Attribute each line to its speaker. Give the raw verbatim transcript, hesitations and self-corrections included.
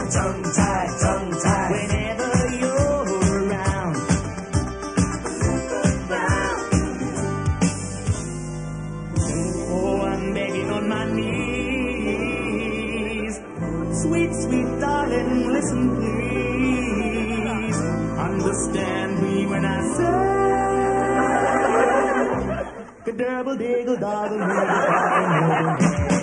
Speaker 1: tongue-tied, tongue-tied. Whenever you're around. Oh, I'm begging on my knees. Sweet, sweet darling, listen please. Understand me when I say, ka-double-diggle, double-diggle, double-diggle.